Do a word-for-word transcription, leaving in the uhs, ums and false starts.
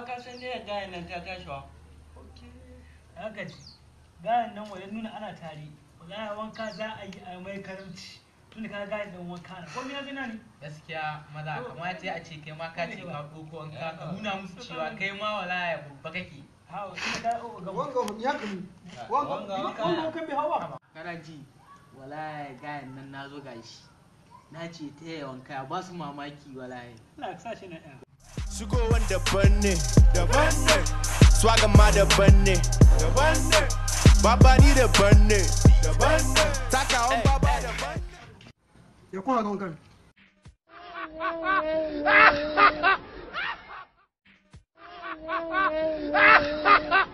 baba ka san ne gayan nan ta tashi wa. Haka ce, gayan nan wajen nuna ana tare, wallahi wanka za a yi a mai karamci. Tun da ka gayan nan wanka na, ko mina zina ne? Gaskiya maza kamata a ce kai ma ka ce ka ɗauko wanka ka nuna musu cewa kai ma wallahi babba kake. Hawa, ina da ga wanga ya kamu. Wanga wanga wanga kan bi hawa. Kana ji wallahi gayan nan nazo gashi. Na ce ta yi wanka ba su mamaki wallahi. Ina sa shi na ɗaya. Shigowan daban ne, daban ne, swagan ma daban ne, daban ne, baba ni daban ne, daban ne, takawan baba daban ne. Ya kuma ga wankan. Ha ha ha!